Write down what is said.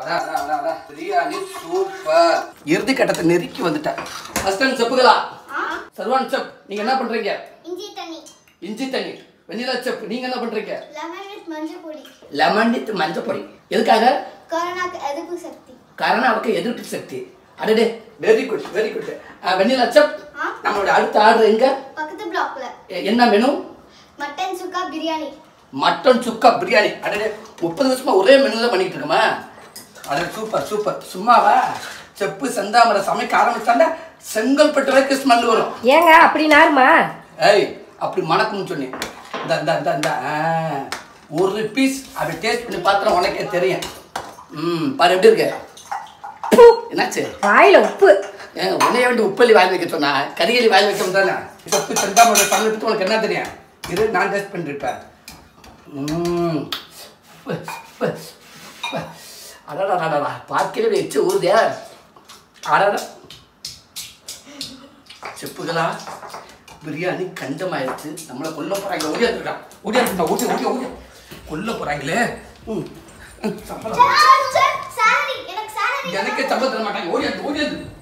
Biryani super. இறுதி கட்டத்தை நெருக்கி வந்துட்டேன். அஸ்டன் செப்புகளா? சர்வான் செப், நீங்க என்ன பண்றீங்க? இஞ்சி தண்ணி. வெண்ணிலா செப், நீங்க என்ன பண்றீங்க? லெமன் வித் மஞ்சள் பொடி. எதுக்காக? கரோனாவுக்கு எதிர்ப்பு சக்தி. அடடே, very good very good. Vennila chef, நம்மளோட அடுத்த ஆர்டர் எங்க? பக்கத்து பிளாக்ல. என்ன menu? Mutton chukka biryani. Mutton chukka biryani. அடடே, 30 வருஷமா ஒரே மெனு தான் பண்ணிட்டு இருக்கோமா? அடடே, சூப்பர் சூப்பர். சும்மாவா? செப்பு செந்தாமரை சமைக்க ஆரம்பிச்சாண்டா செங்கல்பட்டு வரைக்கும் ஸ்மெல் வரும். ஏங்க அப்படி நாருமா? ஏய், அப்படி மணக்கும்னு சொன்னேன். இந்த ஒரு பீஸ் அப்படி டேஸ்ட் பண்ணி பார்த்தா உனக்கே தெரியும். பாரு எப்படி இருக்கு. என்னாச்சு? வாயில உப்பு. உன்னைய வேண்டி உப்பள்ளி வாயில் வைக்க சொன்னா கரிகளி வாயில் வைக்க தானே. செப்பு செந்தாமரை சமைச்சு உனக்கு என்ன தெரியும்? இது நான் டேஸ்ட் பண்ணிருப்பேன். அடடா, பார்க்கவே வச்சு ஊருதே. அடடா செப்புகளா, பிரியாணி கண்டமாயிருச்சு. நம்மளை கொல்ல போறாங்க. ஓடியா கொல்ல போறாங்களே. எனக்கே சம்பளம் தர மாட்டாங்க. ஓடியாது